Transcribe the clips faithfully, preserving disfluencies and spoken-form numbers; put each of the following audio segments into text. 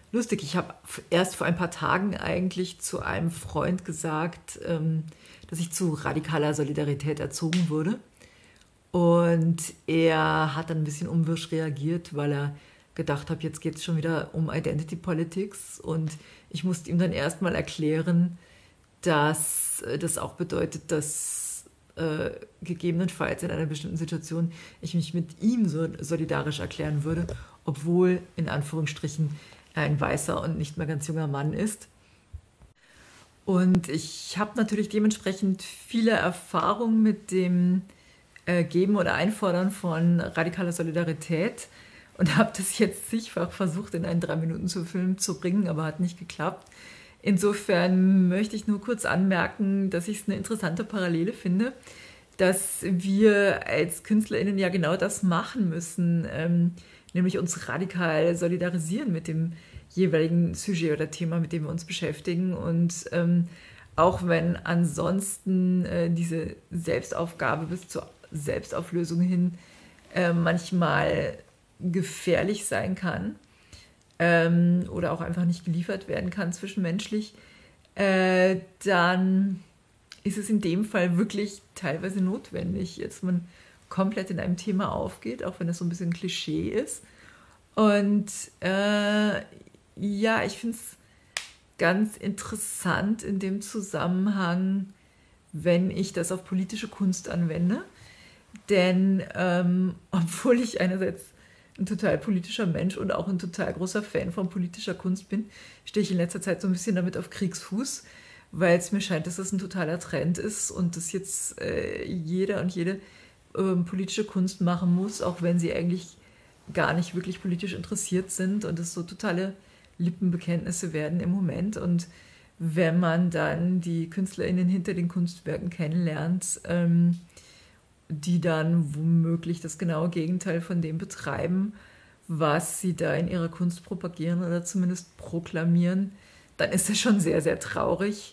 lustig. Ich habe erst vor ein paar Tagen eigentlich zu einem Freund gesagt, ähm, dass ich zu radikaler Solidarität erzogen wurde. Und er hat dann ein bisschen unwirsch reagiert, weil er gedacht hat, jetzt geht es schon wieder um Identity Politics. Und ich musste ihm dann erstmal erklären, dass äh, das auch bedeutet, dass äh, gegebenenfalls in einer bestimmten Situation ich mich mit ihm so solidarisch erklären würde, obwohl in Anführungsstrichen er ein weißer und nicht mehr ganz junger Mann ist. Und ich habe natürlich dementsprechend viele Erfahrungen mit dem äh, Geben oder Einfordern von radikaler Solidarität und habe das jetzt zigfach versucht, in einen drei Minuten zu Film zu bringen, aber hat nicht geklappt. Insofern möchte ich nur kurz anmerken, dass ich es eine interessante Parallele finde, dass wir als KünstlerInnen ja genau das machen müssen, ähm, nämlich uns radikal solidarisieren mit dem jeweiligen Sujet oder Thema, mit dem wir uns beschäftigen. Und ähm, auch wenn ansonsten äh, diese Selbstaufgabe bis zur Selbstauflösung hin äh, manchmal gefährlich sein kann ähm, oder auch einfach nicht geliefert werden kann zwischenmenschlich, äh, dann ist es in dem Fall wirklich teilweise notwendig, dass man komplett in einem Thema aufgeht, auch wenn das so ein bisschen Klischee ist. Und äh, ja, ich finde es ganz interessant in dem Zusammenhang, wenn ich das auf politische Kunst anwende. Denn ähm, obwohl ich einerseits ein total politischer Mensch und auch ein total großer Fan von politischer Kunst bin, stehe ich in letzter Zeit so ein bisschen damit auf Kriegsfuß, weil es mir scheint, dass das ein totaler Trend ist und dass jetzt äh, jeder und jede äh, politische Kunst machen muss, auch wenn sie eigentlich gar nicht wirklich politisch interessiert sind und es so totale Lippenbekenntnisse werden im Moment. Und wenn man dann die KünstlerInnen hinter den Kunstwerken kennenlernt, ähm, die dann womöglich das genaue Gegenteil von dem betreiben, was sie da in ihrer Kunst propagieren oder zumindest proklamieren, dann ist das schon sehr, sehr traurig,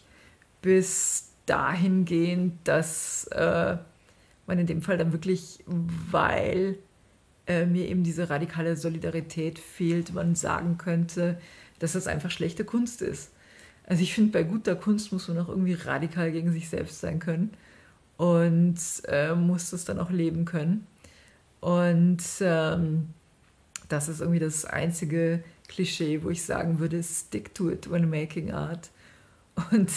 bis dahingehend, dass äh, man in dem Fall dann wirklich, weil äh, mir eben diese radikale Solidarität fehlt, man sagen könnte, dass das einfach schlechte Kunst ist. Also ich finde, bei guter Kunst muss man auch irgendwie radikal gegen sich selbst sein können und äh, muss das dann auch leben können. Und ähm, das ist irgendwie das einzige Klischee, wo ich sagen würde, stick to it when making art. Und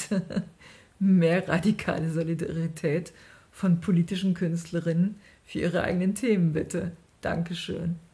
mehr radikale Solidarität von politischen Künstlerinnen für ihre eigenen Themen, bitte. Dankeschön.